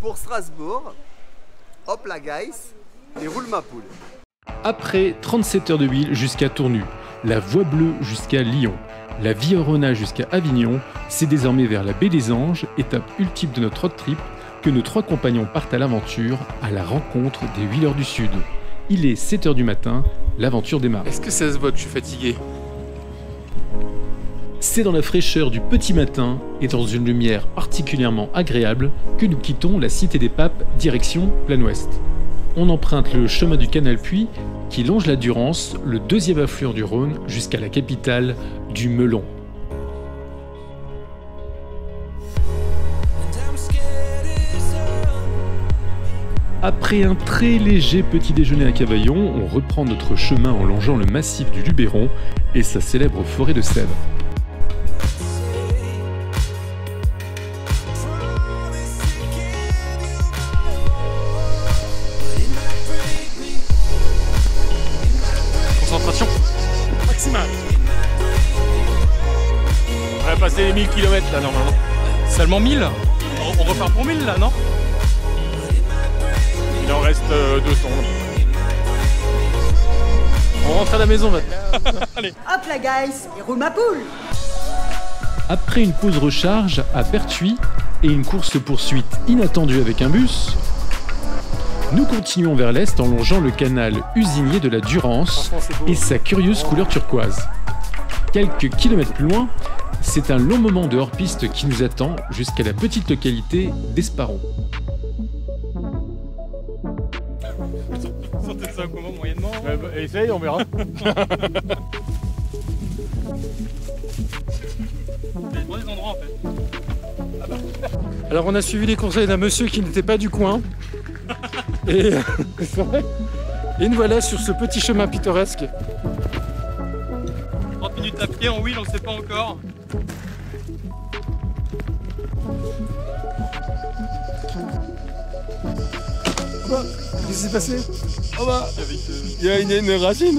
pour Strasbourg. Hop la guys, et roule ma poule. Après 37 heures de ville jusqu'à Tournu, la Voie Bleue jusqu'à Lyon, la Viorona jusqu'à Avignon, c'est désormais vers la baie des Anges, étape ultime de notre road trip, que nos 3 compagnons partent à l'aventure, à la rencontre des Wheelers du Sud. Il est 7 heures du matin, l'aventure démarre. Est-ce que ça se voit que je suis fatigué? C'est dans la fraîcheur du petit matin et dans une lumière particulièrement agréable que nous quittons la Cité des Papes, direction Plan Ouest. On emprunte le chemin du Canal Puy qui longe la Durance, le 2e affluent du Rhône, jusqu'à la capitale du Melon. Après un très léger petit déjeuner à Cavaillon, on reprend notre chemin en longeant le massif du Luberon et sa célèbre forêt de Sèvres. Concentration maximale. On va passer les 1000 km là normalement. Seulement 1000? On repart pour 1000 là, non? Il en reste 200. On rentre à la maison maintenant. Allez. Hop la guys, et roule ma poule. Après une pause recharge à Pertuis et une course-poursuite inattendue avec un bus, nous continuons vers l'est en longeant le canal usinier de la Durance et sa curieuse couleur turquoise. Quelques kilomètres plus loin, c'est un long moment de hors-piste qui nous attend jusqu'à la petite localité d'Esparon. Sortez ça comment moyennement? Essaye, on verra. Alors on a suivi les conseils d'un monsieur qui n'était pas du coin. Et nous voilà sur ce petit chemin pittoresque. 30 minutes à pied en wheel, on ne sait pas encore. Qu'est-ce qui s'est passé? Oh bah, il y a une racine.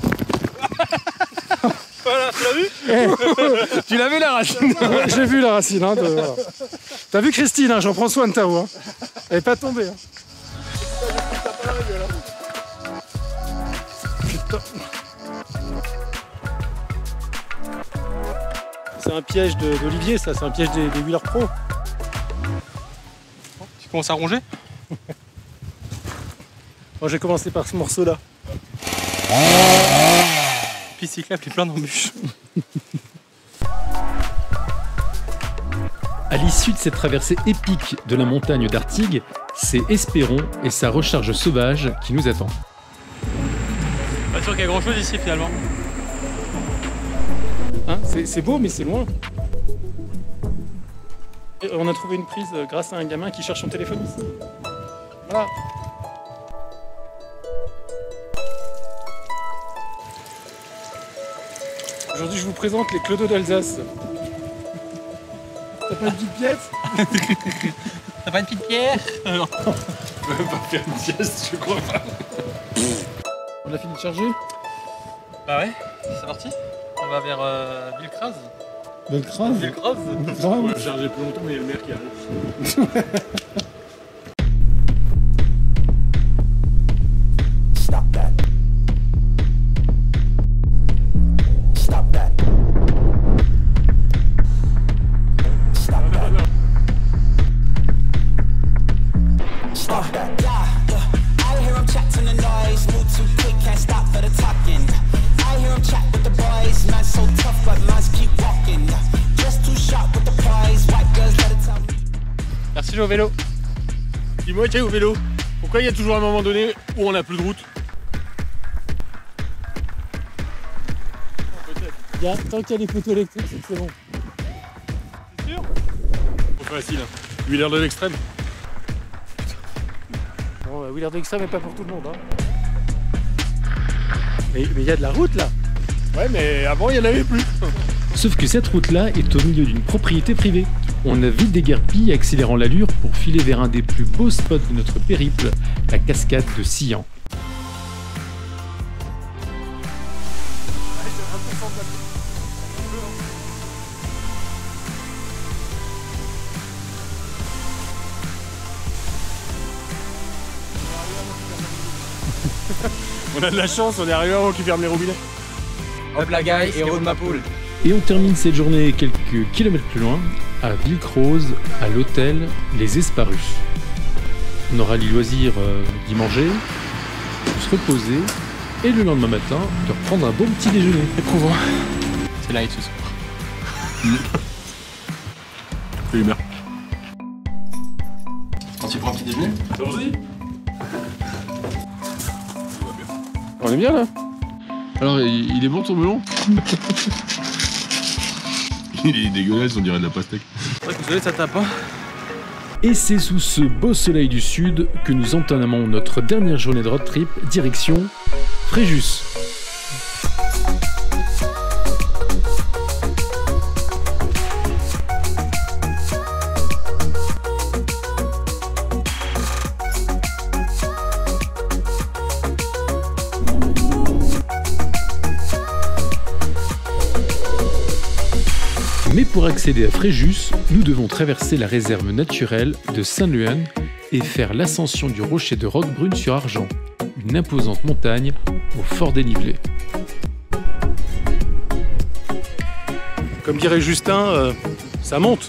Voilà, tu l'as vu? Tu l'as vu la racine? J'ai vu la racine. Hein, voilà. T'as vu Christine, hein, j'en prends soin de ta voix. Hein. Elle est pas tombée. Hein. Putain. C'est un piège d'Olivier, ça, c'est un piège des wheelers pro. Tu commences à ronger? Moi j'ai commencé par ce morceau là. Puis cyclable qui est plein d'embûches. À l'issue de cette traversée épique de la montagne d'Artigues, c'est Espéron et sa recharge sauvage qui nous attend. Pas sûr qu'il y a grand chose ici finalement. Hein, c'est beau mais c'est loin. Et on a trouvé une prise grâce à un gamin qui cherche son téléphone ici. Voilà. Aujourd'hui, je vous présente les clodos d'Alsace. T'as pas une petite pièce? T'as pas une petite pierre? Non. On va même pas faire une pièce, je crois pas. On a fini de charger? Bah ouais, c'est parti. On va vers Villecraz. Villecraz? Villecraz? On va charger plus longtemps, mais il y a le maire qui arrive. Merci au vélo. Dis-moi, t'es au vélo. Pourquoi il y a toujours un moment donné où on n'a plus de route? Tant qu'il y a des poteaux électriques, c'est bon. C'est sûr? Trop facile. Hein. Wheeler de l'extrême. Bon, wheeler de l'extrême n'est pas pour tout le monde. Hein. Mais il y a de la route là. Ouais, mais avant il n'y en avait plus. Sauf que cette route-là est au milieu d'une propriété privée. On a vite déguerpi, accélérant l'allure pour filer vers un des plus beaux spots de notre périple, la cascade de Sillan. On a de la chance, on est arrivé avant qu'ils ferment les robinets. Hop la guy, héros de ma poule. Et on termine cette journée quelques kilomètres plus loin, à Villecroze, à l'hôtel Les Esparus. On aura le loisir d'y manger, de se reposer, et le lendemain matin, de reprendre un bon petit déjeuner. Éprouvant. C'est light ce soir. Fais humeur. Parti pour un petit déjeuner? Allons-y. On est bien là? Alors, il est bon ton melon? Il est dégueulasse, on dirait de la pastèque. C'est vrai que vous savez, ça tape, hein? Et c'est sous ce beau soleil du sud que nous entamons notre dernière journée de road trip, direction Fréjus. Mais pour accéder à Fréjus, nous devons traverser la réserve naturelle de Saint-Luan et faire l'ascension du rocher de Roquebrune-sur-Argent, une imposante montagne au fort dénivelé. Comme dirait Justin, ça monte.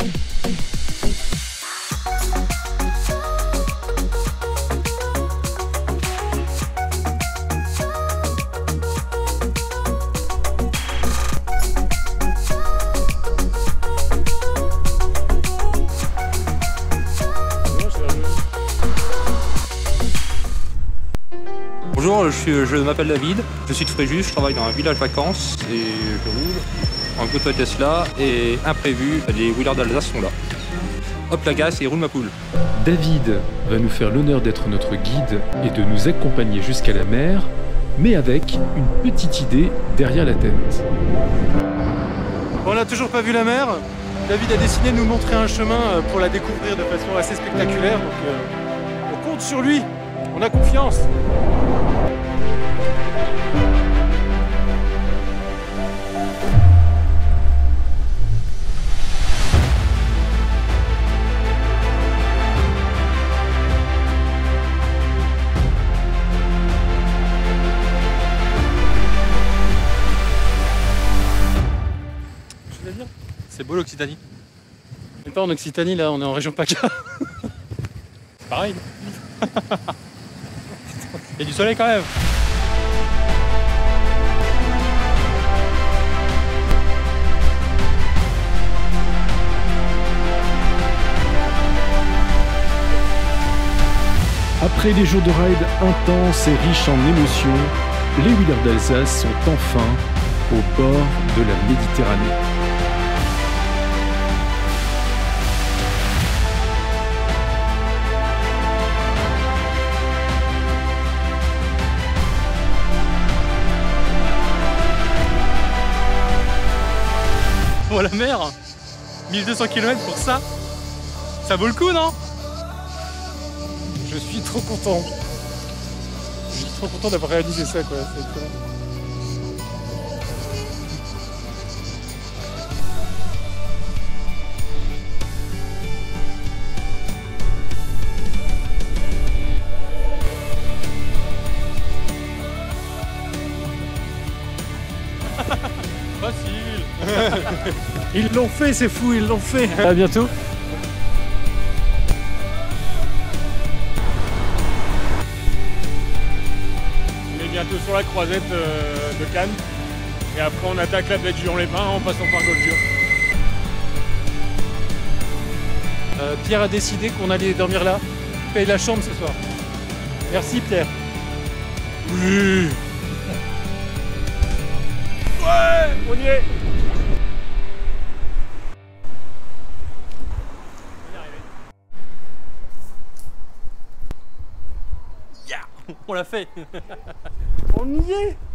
Bonjour, je m'appelle David, je suis de Fréjus, je travaille dans un village vacances et je roule en Goto Tesla et imprévu, les wheelers d'Alsace sont là. Hop la gasse et roule ma poule. David va nous faire l'honneur d'être notre guide et de nous accompagner jusqu'à la mer, mais avec une petite idée derrière la tête. On n'a toujours pas vu la mer. David a décidé de nous montrer un chemin pour la découvrir de façon assez spectaculaire. Donc on compte sur lui, on a confiance. C'est beau l'Occitanie. On n'est pas en Occitanie là, on est en région PACA. Pareil. Il y a du soleil quand même. Après des jours de ride intenses et riches en émotions, les wheelers d'Alsace sont enfin au bord de la Méditerranée. Pour la mer, 1200 km pour ça, ça vaut le coup, non? Je suis trop content. Je suis trop content d'avoir réalisé ça, quoi. C'est trop... Facile. Ils l'ont fait, c'est fou, ils l'ont fait. À bientôt. On est bientôt sur la croisette de Cannes. Et après on attaque la baie de Juan-les-Pins en passant par Golgiur. Pierre a décidé qu'on allait dormir là. Il paye la chambre ce soir. Merci Pierre. Oui. Ouais, on y est. On l'a fait. On y est.